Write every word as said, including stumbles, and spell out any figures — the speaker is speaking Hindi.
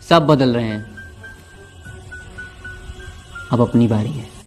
सब बदल रहे हैं, अब अपनी बारी है।